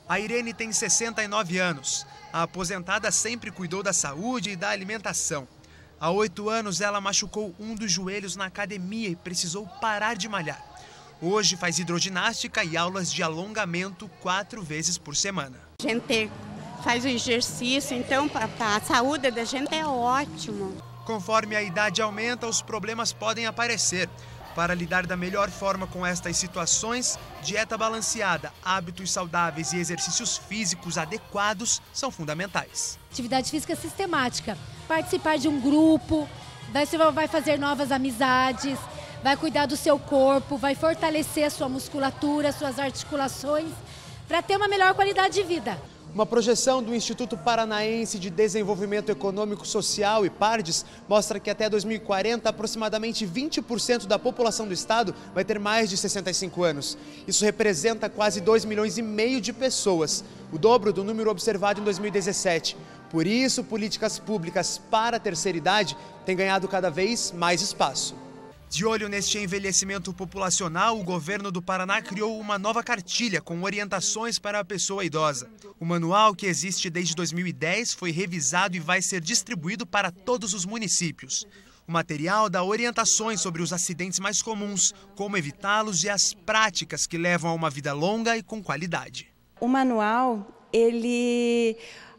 A Irene tem 69 anos. A aposentada sempre cuidou da saúde e da alimentação. Há 8 anos, ela machucou um dos joelhos na academia e precisou parar de malhar. Hoje faz hidroginástica e aulas de alongamento 4 vezes por semana. A gente faz o exercício, então para a saúde da gente é ótimo. Conforme a idade aumenta, os problemas podem aparecer. Para lidar da melhor forma com estas situações, dieta balanceada, hábitos saudáveis e exercícios físicos adequados são fundamentais. Atividade física sistemática, participar de um grupo, daí você vai fazer novas amizades, vai cuidar do seu corpo, vai fortalecer a sua musculatura, suas articulações, para ter uma melhor qualidade de vida. Uma projeção do Instituto Paranaense de Desenvolvimento Econômico Social, IPARDES, mostra que até 2040, aproximadamente 20% da população do estado vai ter mais de 65 anos. Isso representa quase 2,5 milhões de pessoas, o dobro do número observado em 2017. Por isso, políticas públicas para a terceira idade têm ganhado cada vez mais espaço. De olho neste envelhecimento populacional, o governo do Paraná criou uma nova cartilha com orientações para a pessoa idosa. O manual, que existe desde 2010, foi revisado e vai ser distribuído para todos os municípios. O material dá orientações sobre os acidentes mais comuns, como evitá-los e as práticas que levam a uma vida longa e com qualidade. O manual, ele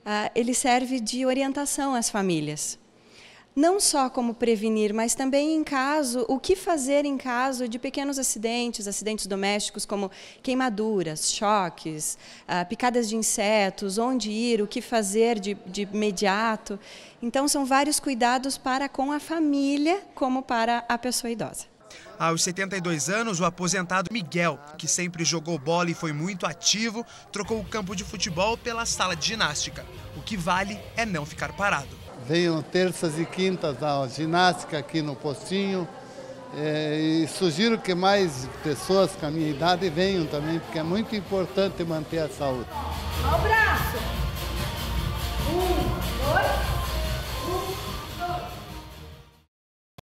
serve de orientação às famílias. Não só como prevenir, mas também o que fazer em caso de pequenos acidentes, acidentes domésticos como queimaduras, choques, picadas de insetos, onde ir, o que fazer de imediato. Então são vários cuidados para com a família como para a pessoa idosa. Aos 72 anos, o aposentado Miguel, que sempre jogou bola e foi muito ativo, trocou o campo de futebol pela sala de ginástica. O que vale é não ficar parado. Venham terças e quintas à ginástica aqui no postinho e sugiro que mais pessoas com a minha idade venham também, porque é muito importante manter a saúde.